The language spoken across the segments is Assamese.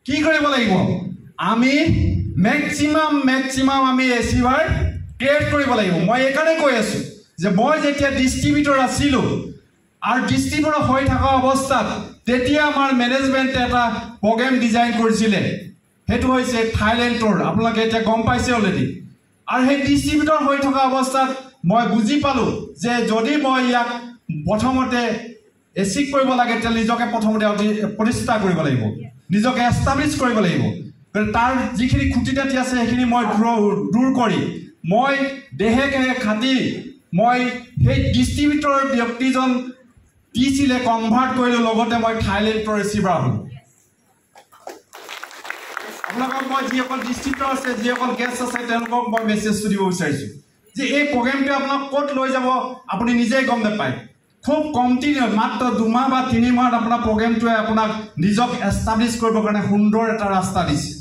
কি কৰিব লাগিব আমি ম্যাক্সিমাম আমি এচিভাৰ ক্ৰিয়েট কৰিব লাগিব মই একাৰণে কৈ আছো যে মই যেতিয়া ডিস্ট্ৰিবিউটৰ আছিলো আৰু ডিস্ট্ৰিবিউটৰ হৈ থকা অৱস্থাত তেতিয়া আমাৰ মেনেজমেন্টে এটা প্ৰগ্ৰাম ডিজাইন কৰিছিলে হেতু হৈছে থাইল্যান্ডৰ আপোনালোকে এতিয়া গম পাইছে অলৰেডি আৰু সেই ডিস্ট্ৰিবিউটৰ হৈ থকা অৱস্থাত মই বুজি পালো যে যদি মই ইয়াক প্ৰথমতে এচিক কৰিব লাগে তেল নিজকে প্ৰথমতে প্ৰতিষ্ঠা কৰিব লাগিব নিজকে এস্টাব্লিশ কৰিব লাগিব তাৰ যিখিনি খুঁটিনাটি আছে সেইখিনি মই দূৰ কৰি মই দেহে খাতি মই সেই ডিস্ট্ৰিবিউটৰ ব্যক্তিজন টিচিলে কনভাৰ্ট কৰিলো লগতে মই থাইল্যান্ডৰ ৰিচিভাৰ হলো আপোনালোকক মই যিসকল ডিস্ট্ৰিবিউটৰ আছে যিসকল গেষ্ট আছে তেওঁলোকক মই মেছেজটো দিব বিচাৰিছো যে এই প্ৰগ্ৰামটো আপোনাক ক'ত লৈ যাব আপুনি নিজেই গম নাপায় খুব কমটি মাত্ৰ 2 মাহ বা 3 মাহত আপোনাৰ প্ৰগ্ৰামটোৱে আপোনাক নিজক এস্টাব্লিশ কৰিবৰ কাৰণে সুন্দৰ এটা ৰাস্তা দিছে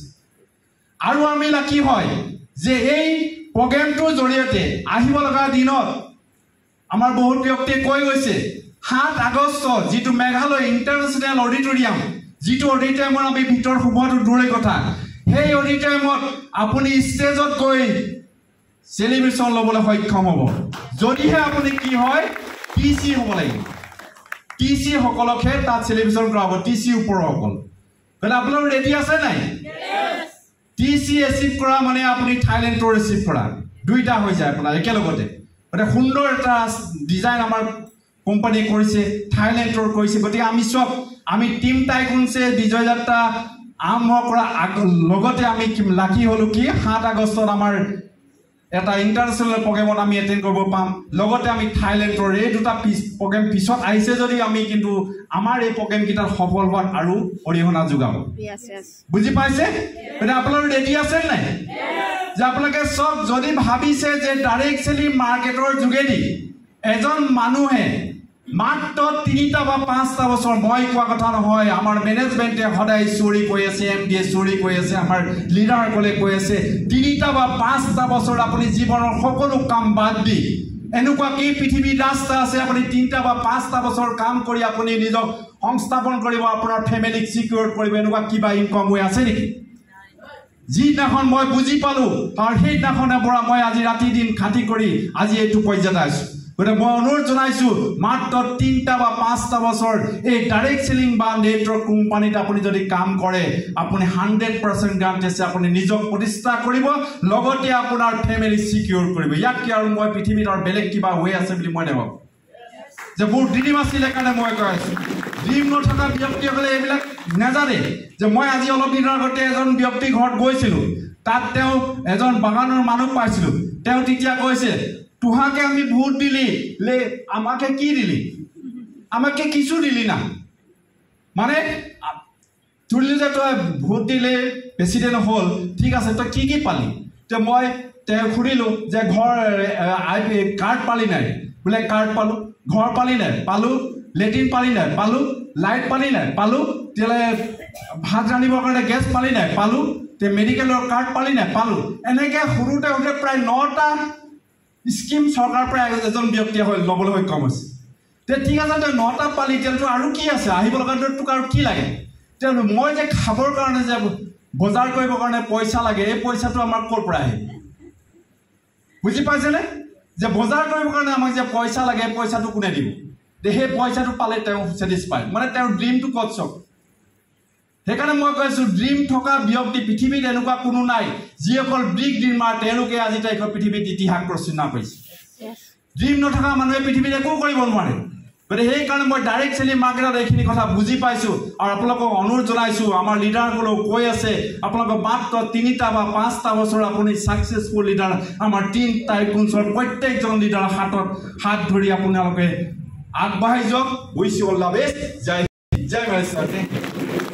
আৰু আমি লাকি হয় যে এই প্ৰগ্ৰামটোৰ জৰিয়তে আহিব লগা দিনত আমাৰ বহুত ব্যক্তিয়ে কৈ গৈছে 7 আগষ্ট যেটো মেঘালয় ইন্টাৰনেশ্যনেল অডিটৰিয়াম যেটো অডিটৰিয়ামৰ আমি ভিতৰ সুবহটো দূৰে কথা সেই অডিটৰিয়ামত আপুনি ষ্টেজত গৈ সেলিব্ৰেশন লবলৈ সক্ষম হ'ব যদিহে আপুনি কি হয় টিসি হ'ব লাগিব টিসি সকলকে তাত সেলিব্ৰেশন কৰাব টিসি ওপৰ সকল বলে আপোনালোক ৰেডি আছে নাই यस টিসি এচিভ কৰা মানে আপুনি থাইল্যান্ডৰ ৰিচিভ কৰা দুইটা হৈ যায় আপোনাৰ একেলগতে মানে সুন্দৰ এটা ডিজাইন আমাৰ কোম্পানী কৰিছে থাইল্যান্ডৰ কৰিছে গতি আমি টিম টাইকুনছে বিজয় যাত্ৰা আৰম্ভ কৰা লগতে আমি লাকি হলো কি 7 আগষ্টত আমাৰ এটা ইন্টাৰনেশ্যনেল প্ৰগ্ৰামত আমি এটেন্ড কৰিব পাম লগতে আমি থাইল্যান্ডৰ এই দুটা প্ৰগ্ৰাম পিছত আহিছে যদি আমি কিন্তু আমাৰ এই প্ৰগ্ৰাম কিটাৰ সফল হোৱাত আৰু অৰিহণা যোগাব বুজি পাইছে মানে আপোনালোক ৰেডি আছে নাই যে আপোনালোকে সব যদি ভাবিছে যে ডাইৰেক্ট সেলিং মাৰ্কেটৰ যোগেদি এজন মানুহে মাত্ৰ 3টা বা 5টা বছৰ মই কোৱা কথা নহয় আমাৰ মেনেজমেন্টে সদায় চুৰি কৈ আছে এমডিএ চুৰি কৈ আছে আমাৰ লিডাৰ কলে কৈ আছে 3টা বা 5টা বছৰ আপুনি জীৱনৰ সকলো কাম বাদ দি এনেকুৱা কি পৃথিৱীৰ ৰাস্তা আছে আপুনি 3টা বা 5টা বছৰ কাম কৰি আপুনি নিজক সংস্থাপন কৰিব আপোনাৰ ফ্যামিলিক সিকিউৰ কৰিব এনেকুৱা কিবা ইনকাম হৈ আছে নেকি যিদিনাখন মই বুজি পালো আৰু সেইদিনাখনৰ পৰা মই আজি ৰাতি দিন খাটি কৰি আজি এইটো পৰ্যায়ত আছো গতে মই অনুৰোধ জনাইছো মাত্ৰ 3টা বা 5টা বছৰ এই ডাইৰেক্ট সেলিং বা নেটৱৰ্ক কোম্পানীত আপুনি যদি কাম কৰে আপুনি 100% গ্যাৰান্টি আছে আপুনি নিজক প্ৰতিষ্ঠা কৰিব লগতে আপোনাৰ ফ্যামিলি সিকিউৰ কৰিব ইয়াক কি আৰু মই পৃথিৱীৰ আৰু বেলেগ কিবা হৈ আছে বুলি মই নেভাবো যে মোৰ ড্ৰিম আছিল কাৰণে মই কৈ আছো ড্ৰিম নথকা ব্যক্তিসকলে এইবিলাক নাজানে যে মই আজি অলপ দিনৰ আগতে এজন ব্যক্তি ঘৰত গৈছিলো তাত তেওঁ এজন বাগানৰ মানুহ পাইছিলো তেওঁ তেতিয়া কৈছে तुहाके आमी भोट दिली ले आमाके की दिली आमाके किछु दिली ना माने तुरले जे तो भोट दिले प्रेसिडेंट होल ठीक আছে তো কি পালি তে মই তে খুৰিলো যে ঘৰ আই কাৰ্ড পালি নাই বলে কাৰ্ড পালো ঘৰ পালি নাই পালো লেট্ৰিন পালি নাই পালো লাইট পালি নাই পালো তেলে ভাত ৰানিবৰ কাৰণে গেছ পালি নাই পালো তে মেডিকেলৰ কাৰ্ড পালি নাই পালো এনেকে খুৰুতে উঠে প্ৰায় 9টা স্কিম সরকার প্রায় এজন ব্যক্তি হয় লবলে সক্ষম হৈছে তে ঠিক আছে তে 9টা পালি তেলটো আৰু কি আছে আহিব লগাটো আৰু কি লাগে তেল মই যে খাবৰ কাৰণে যে বজাৰ কৰিবৰ কাৰণে পইচা লাগে এই পইচাটো আমাৰ কৰ পৰা আহে বুজি পাইছে নে যে বজাৰ কৰিবৰ কাৰণে আমাক যে পইচা লাগে পইচাটো কোনে দিব তে সেই পইচাটো পালে তেওঁ স্যাটিসফাইড মানে তেওঁৰ ড্ৰিমটো কত চক সেইকাৰণে মই কৈছো ড্ৰিম থকা ব্যক্তি পৃথিৱীত এনেকুৱা কোনো নাই যিসকল বিগ ড্ৰিমাৰ তেওঁলোকে আজি তাইকৰ পৃথিৱীত ইতিহাস ৰচনা কৰিছে ড্ৰিম নথকা মানুহে পৃথিৱীত একো কৰিব নোৱাৰে গতে সেই কাৰণে মই ডাইৰেক্ট সেলিং মাৰ্কেটৰ এইখিনি কথা বুজি পাইছো আৰু আপোনালোকক অনুৰোধ জনাইছো আমাৰ লিডাৰসকলক কৈ আছে আপোনালোক মাত্ৰ 3টা বা 5টা বছৰ আপুনি সাকসেসফুল লিডাৰ আমাৰ টিম টাইকুনছৰ প্ৰত্যেকজন লিডাৰ হাত ধৰি আপোনালোকে আগবাঢ়ি যাওক wish you all the best জয় মাইষ্টাৰ